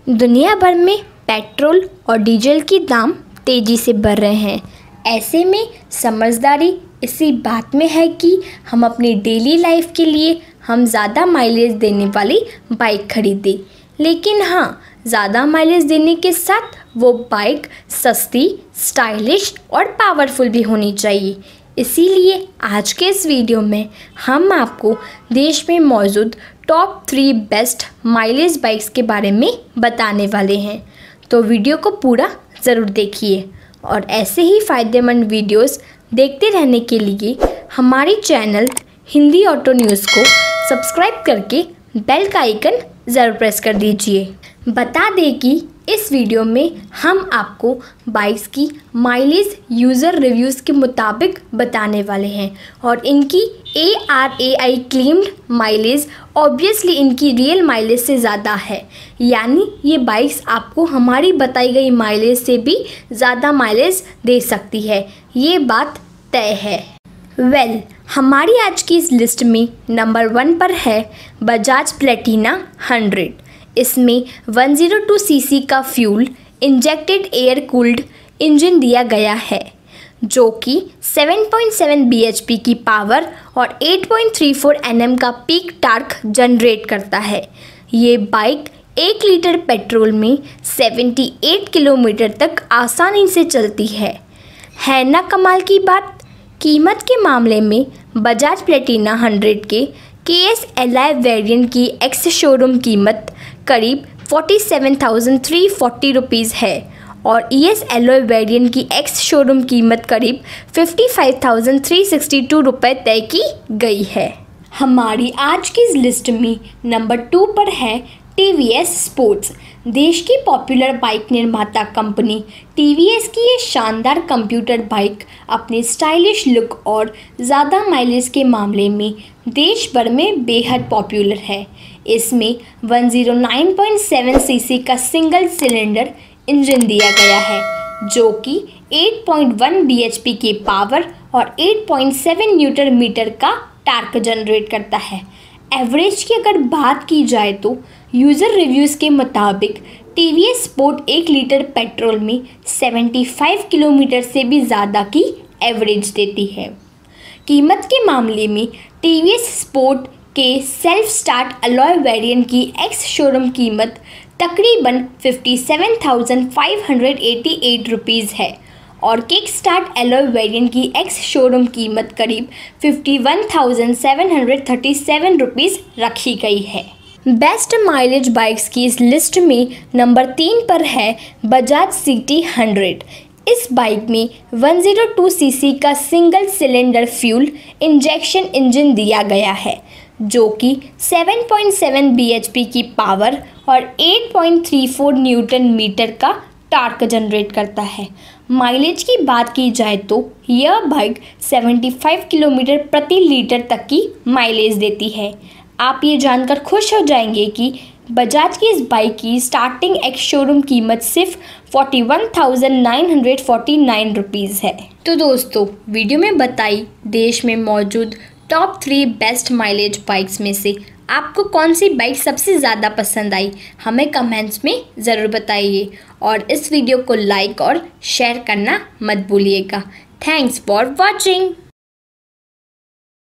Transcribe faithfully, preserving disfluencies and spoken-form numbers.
दुनिया भर में पेट्रोल और डीजल के दाम तेज़ी से बढ़ रहे हैं। ऐसे में समझदारी इसी बात में है कि हम अपनी डेली लाइफ के लिए हम ज़्यादा माइलेज देने वाली बाइक खरीदें। लेकिन हाँ, ज़्यादा माइलेज देने के साथ वो बाइक सस्ती, स्टाइलिश और पावरफुल भी होनी चाहिए। इसीलिए आज के इस वीडियो में हम आपको देश में मौजूद top three best mileage bikes के बारे में बताने वाले हैं। तो वीडियो को पूरा ज़रूर देखिए और ऐसे ही फ़ायदेमंद वीडियोस देखते रहने के लिए हमारी चैनल हिंदी ऑटो न्यूज़ को सब्सक्राइब करके बेल का आइकन ज़रूर प्रेस कर दीजिए। बता दें कि इस वीडियो में हम आपको बाइक्स की माइलेज यूज़र रिव्यूज़ के मुताबिक बताने वाले हैं और इनकी A R A I claimed mileage obviously इनकी रियल माइलेज से ज़्यादा है, यानी ये बाइक्स आपको हमारी बताई गई माइलेज से भी ज़्यादा माइलेज दे सकती है, ये बात तय है। वेल well, हमारी आज की इस लिस्ट में नंबर वन पर है बजाज प्लेटिना हंड्रेड। इसमें वन ज़ीरो टू सीसी का fuel injected air cooled engine दिया गया है जो कि seven point seven B H P की पावर और eight point three four N M का पीक टार्क जनरेट करता है। ये बाइक एक लीटर पेट्रोल में अठहत्तर किलोमीटर तक आसानी से चलती है। है ना कमाल की बात। कीमत के मामले में बजाज प्लेटिना हंड्रेड के K S L I variant की एक्स शोरूम कीमत करीब सैंतालीस हज़ार तीन सौ चालीस रुपीज़ है और ई एस एलॉय वेरिएंट की एक्स शोरूम कीमत करीब पचपन हज़ार तीन सौ बासठ रुपये तय की गई है। हमारी आज की इस लिस्ट में नंबर टू पर है टी वी एस स्पोर्ट्स। देश की पॉपुलर बाइक निर्माता कंपनी टी वी एस की ये शानदार कंप्यूटर बाइक अपने स्टाइलिश लुक और ज़्यादा माइलेज के मामले में देश भर में बेहद पॉपुलर है। इसमें one zero nine point seven C C का सिंगल सिलेंडर इंजन दिया गया है जो कि eight point one B H P की पावर और eight point seven newton metre का टार्क जनरेट करता है। एवरेज की अगर बात की जाए तो यूज़र रिव्यूज़ के मुताबिक टी वी एस स्पोर्ट एक लीटर पेट्रोल में पचहत्तर किलोमीटर से भी ज़्यादा की एवरेज देती है। कीमत के मामले में टी वी एस स्पोर्ट के सेल्फ स्टार्ट अलॉय वेरिएंट की एक्स शोरूम कीमत तकरीबन सत्तावन हज़ार पाँच सौ अट्ठासी रुपीज़ है और किक स्टार्ट अलॉय वेरिएंट की एक्स शोरूम कीमत करीब इक्यावन हज़ार सात सौ सैंतीस रुपीज़ रखी गई है। बेस्ट माइलेज बाइक्स की इस लिस्ट में नंबर तीन पर है बजाज सी टी हंड्रेड। इस बाइक में one zero two C C का single cylinder fuel injection engine दिया गया है जो कि seven point seven B H P की पावर और eight point three four newton metre का टार्क जनरेट करता है। माइलेज की बात की जाए तो यह बाइक पचहत्तर किलोमीटर प्रति लीटर तक की माइलेज देती है। आप ये जानकर खुश हो जाएंगे कि बजाज की इस बाइक की स्टार्टिंग एक्स शोरूम कीमत सिर्फ इकतालीस हज़ार नौ सौ उनचास रुपीज़ है। तो दोस्तों, वीडियो में बताई देश में मौजूद top three best mileage bikes में से आपको कौन सी बाइक सबसे ज़्यादा पसंद आई, हमें कमेंट्स में ज़रूर बताइए और इस वीडियो को लाइक और शेयर करना मत भूलिएगा। Thanks for watching.